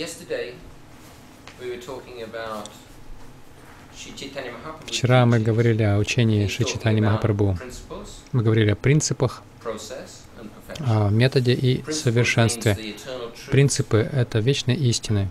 Вчера мы говорили о учении Шри Чайтаньи Махапрабху. Мы говорили о принципах, о методе и совершенстве. Принципы — это вечные истины,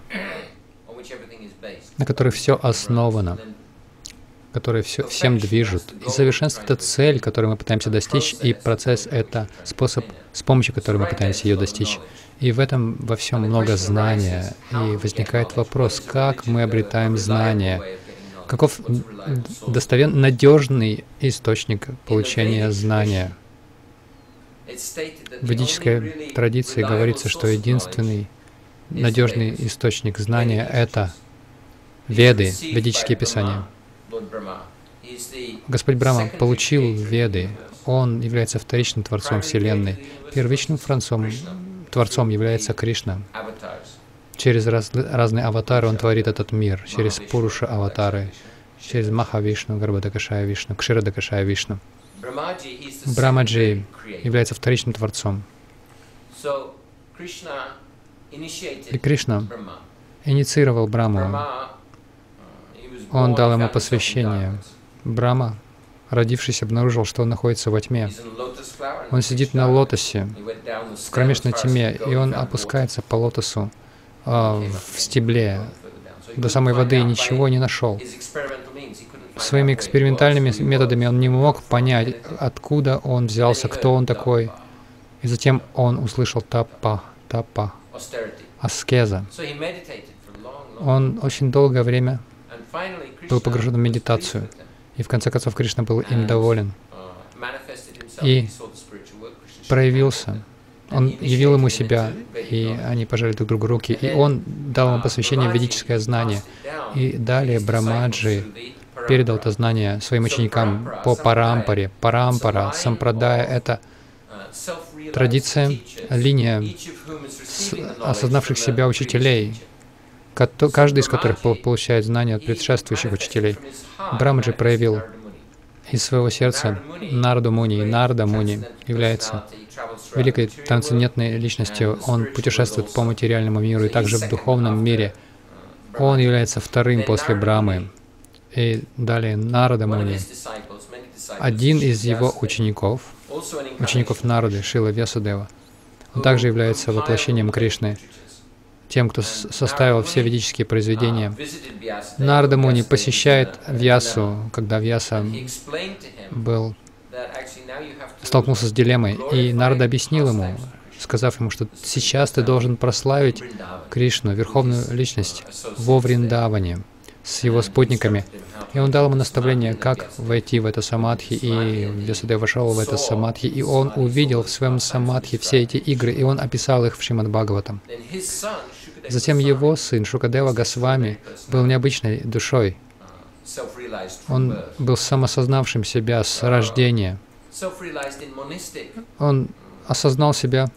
на которых все основано, которые всем движут. И совершенство — это цель, которую мы пытаемся достичь, и процесс — это способ, с помощью которого мы пытаемся ее достичь. И в этом во всем много знания. И возникает вопрос, как мы обретаем знания, каков надежный источник получения знания. В ведической традиции говорится, что единственный надежный источник знания — это Веды, ведические писания. Господь Брахма получил Веды. Он является вторичным Творцом Вселенной. Первичным Творцом является Кришна. Через разные аватары Он творит этот мир. Через Пуруша-аватары, через Махавишну, Гарбхадакашая Вишну, Кширадакашая Вишну. Брамаджи является вторичным Творцом. И Кришна инициировал Браму. Он дал ему посвящение. Брахма, родившись, обнаружил, что он находится во тьме. Он сидит на лотосе, в кромешной тьме, и он опускается по лотосу в стебле до самой воды и ничего не нашел. Своими экспериментальными методами он не мог понять, откуда он взялся, кто он такой. И затем он услышал тапа, аскеза. Он очень долгое время был погружен в медитацию. И в конце концов Кришна был им доволен. И проявился. Он явил ему себя, и они пожали друг другу руки. И он дал ему посвящение в ведическое знание. И далее Брамаджи передал это знание своим ученикам по парампаре. Парампара, сампрадая — это традиция, линия осознавших себя учителей, каждый из которых получает знания от предшествующих учителей. Брамаджи проявил из своего сердца Нарду Муни. И Нарда Муни является великой трансцендентной личностью. Он путешествует по материальному миру и также в духовном мире. Он является вторым после Брамы. И далее Нарада Муни, один из его учеников Нарды, Шрила Вьясадева, он также является воплощением Кришны, тем, кто составил все ведические произведения. Нарада Муни посещает Вьясу, когда Вьяса столкнулся с дилеммой, и Нарада объяснил ему, сказав ему, что сейчас ты должен прославить Кришну, Верховную Личность, во Вриндаване с его спутниками. И он дал ему наставление, как войти в это самадхи, и Вьясадева вошел в это самадхи, и он увидел в своем самадхи все эти игры, и он описал их в Шримад Бхагаватам. Затем его сын Шукадева Госвами был необычной душой. Он был самосознавшим себя с рождения. Он осознал себя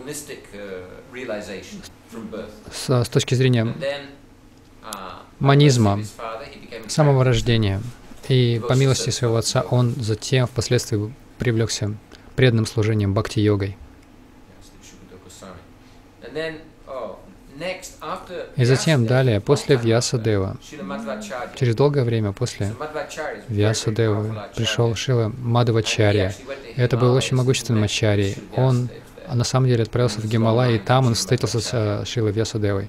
с точки зрения манизма, самого рождения. И по милости своего отца он затем впоследствии привлекся преданным служением бхакти-йогой. И затем далее, после Вьясадева, через долгое время после Вьясадевы, пришел Шрила Мадхвачарья. И это был очень могущественный ачарья. Он на самом деле отправился в Гималай, и там он встретился с Шрилой Вьясадевой.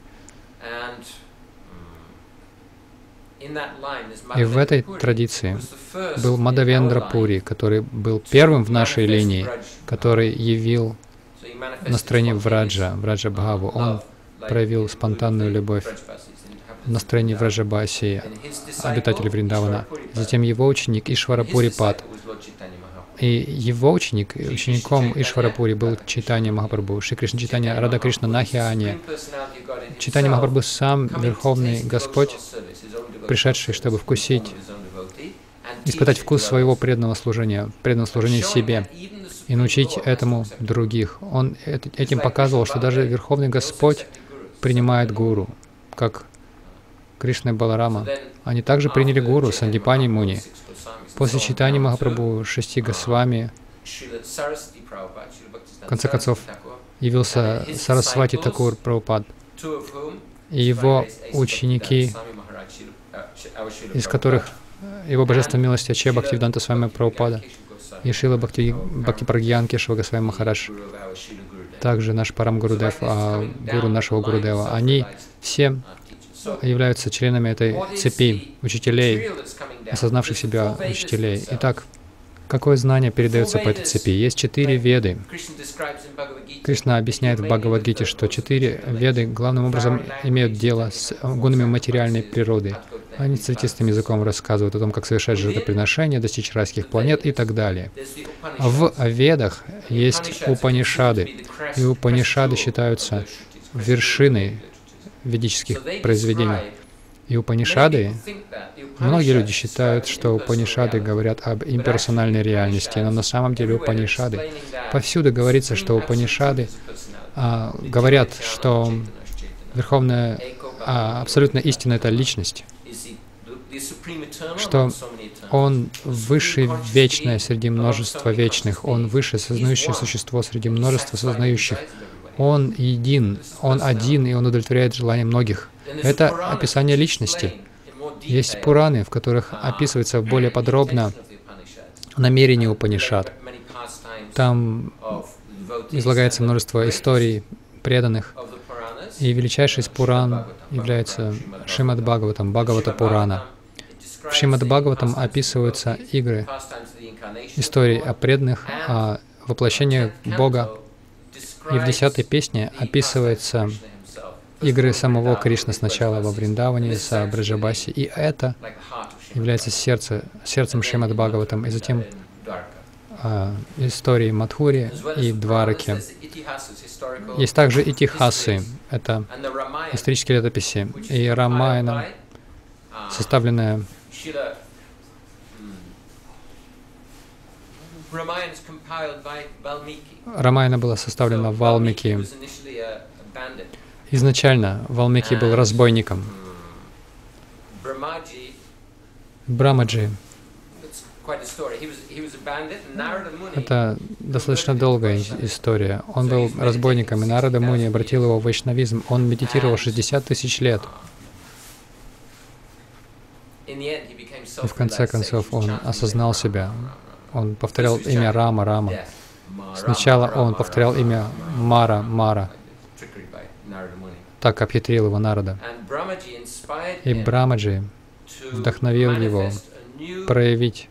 И в этой традиции был Мадхавендра Пури, который был первым в нашей линии, который явил настроение Враджа Бхаву. Он проявил спонтанную любовь в настроении Враджабаси, обитателей Вриндавана. Затем его ученик Ишвара Пурипад. И его учеником Ишвара Пури был Чайтанья Махапрабху, Шри Кришна Чайтанья Рада Кришна Нахиани. Чайтанья Махапрабху сам Верховный Господь, пришедший, чтобы вкусить, испытать вкус своего преданного служения себе и научить этому других. Он этим показывал, что даже Верховный Господь принимает гуру, как Кришна и Баларама. Они также приняли гуру Сандипани Муни. После Чайтаньи Махапрабху 6 Госвами, в конце концов, явился Сарасвати Такур Прабхупад, и его ученики, из которых его божественной милости Аче Бхактивиданта Свами Прабхупада и Шрила Бхактипрагьян Кешава Госвами Махарадж, также наш Парам Гурудев, гуру нашего Гурудева, они все являются членами этой цепи учителей, осознавших себя учителей. Итак, какое знание передается по этой цепи? Есть 4 веды. Кришна объясняет в Бхагавад-гите, что 4 веды главным образом имеют дело с гунами материальной природы. Они цветистым языком рассказывают о том, как совершать жертвоприношения, достичь райских планет и так далее. В ведах есть Упанишады, и Упанишады считаются вершиной ведических произведений. И Упанишады, многие люди считают, что Упанишады говорят об имперсональной реальности, но на самом деле Упанишады, повсюду говорится, что Упанишады говорят, что Верховная, абсолютно истина — это личность, что Он выше вечное среди множества вечных, Он выше сознающее существо среди множества сознающих. Он един, Он один, и Он удовлетворяет желания многих. Это описание личности. Есть Пураны, в которых описывается более подробно намерение Упанишад. Там излагается множество историй преданных. И величайший из Пуран является Шримад Бхагаватам, Бхагавата Пурана. В Шримад Бхагаватам описываются игры, истории о преданных, о воплощении Бога. И в 10-й песне описываются игры самого Кришны сначала во Вриндаване, с Браджабаси, и это является сердцем Шримад Бхагаватам, и затем истории Мадхури и Двараки. Есть также итихасы, это исторические летописи, и Рамаяна, составленная Рамаяна была составлена Валмики. Изначально Валмики был разбойником. Брамаджи. Это достаточно долгая история. Он был разбойником, и Нарада Муни обратил его в вайшнавизм. Он медитировал 60 тысяч лет. И в конце концов он осознал себя. Он повторял имя Рама, Рама. Сначала он повторял имя Мара, Мара. Так обхитрил его Нарада. И Брамаджи вдохновил его проявить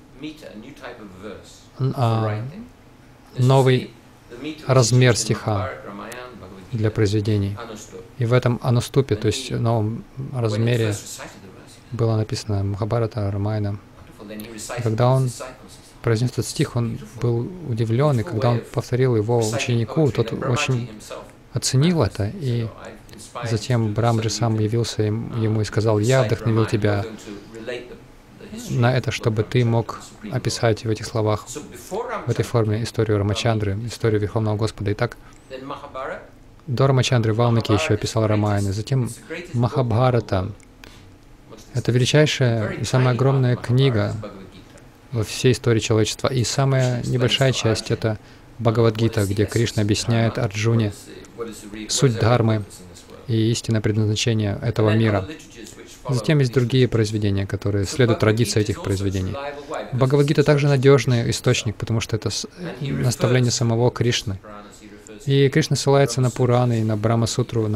новый размер стиха для произведений. И в этом Ануступе, то есть в новом размере, было написано Махабхарата, Рамаяна. И когда он произнес этот стих, он был удивлен, и когда он повторил его ученику, тот очень оценил это, и затем Брамаджи сам явился ему и сказал: «Я вдохновил тебя на это, чтобы ты мог описать в этих словах, в этой форме историю Рамачандры, историю Верховного Господа». Итак, до Рамачандры Валмики еще описал Рамаяна, затем Махабхарата. Это величайшая и самая огромная книга во всей истории человечества. И самая небольшая часть — это Бхагавад-гита, где Кришна объясняет Арджуне суть дхармы и истинное предназначение этого мира. Затем есть другие произведения, которые следуют традиции этих произведений. Бхагавад-гита также надежный источник, потому что это наставление самого Кришны. И Кришна ссылается на Пураны и на Брахма-сутру,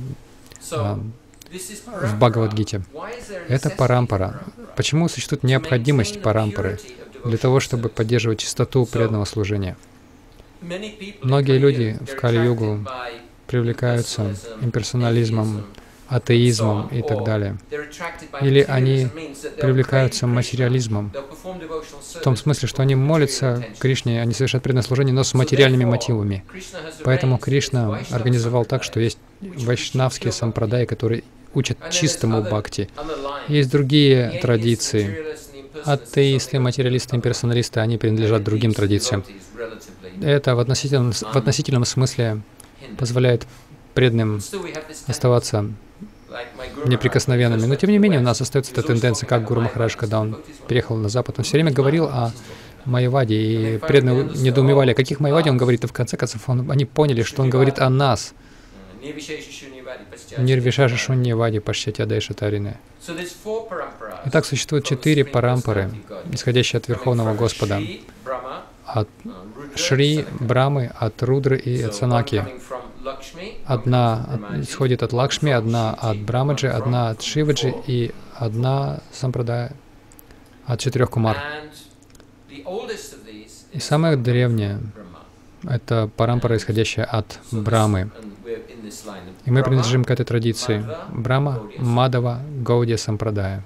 в Бхагавад-гите. Это парампара. Почему существует необходимость парампары? Для того, чтобы поддерживать чистоту преданного служения. Многие люди в Кали-югу привлекаются имперсонализмом, атеизмом и так далее. Или они привлекаются материализмом, в том смысле, что они молятся Кришне, они совершают преданное служение, но с материальными мотивами. Поэтому Кришна организовал так, что есть вайшнавские сампрадаи, которые учат чистому бхакти. Есть другие традиции. Атеисты, материалисты, имперсоналисты, они принадлежат другим традициям. Это в относительном смысле позволяет преданным оставаться неприкосновенными. Но тем не менее у нас остается эта тенденция, как Гуру Махарадж, когда он переехал на Запад, он все время говорил о Майяваде, и преданные недоумевали, о каких Майяваде он говорит, и в конце концов они поняли, что он говорит о нас. Нирвишаша Шуньявади Пашчатяда Ишатарины. Итак, существует 4 парампары, исходящие от Верховного Господа, от Шри, Брамы, от Рудры и от Санаки. Одна исходит от Лакшми, одна от Брамаджи, одна от Шиваджи и одна сампрадая от 4 Кумар. И самая древняя — это парампара, исходящая от Брамы. И мы принадлежим к этой традиции. Брама, Мадава, Гаудия Сампрадая.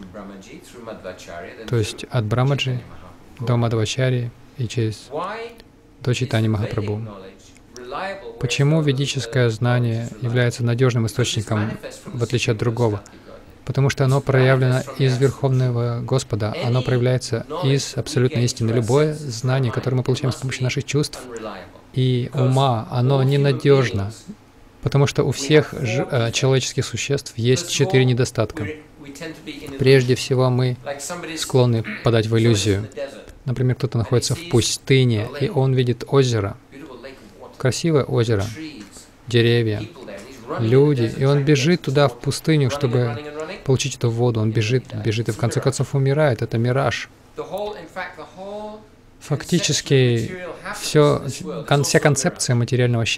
То есть от Брамаджи до Мадавачари и до Чайтаньи Махапрабху. Почему ведическое знание является надежным источником, в отличие от другого? Потому что оно проявлено из Верховного Господа, оно проявляется из абсолютной истины. Любое знание, которое мы получаем с помощью наших чувств и ума, оно ненадежно, потому что у всех человеческих существ есть 4 недостатка. Прежде всего, мы склонны подать в иллюзию. Например, кто-то находится в пустыне, и он видит озеро, красивое озеро, деревья, люди, и он бежит туда, в пустыню, чтобы получить эту воду. Он бежит, бежит, и в конце концов умирает. Это мираж. Фактически, вся концепция материального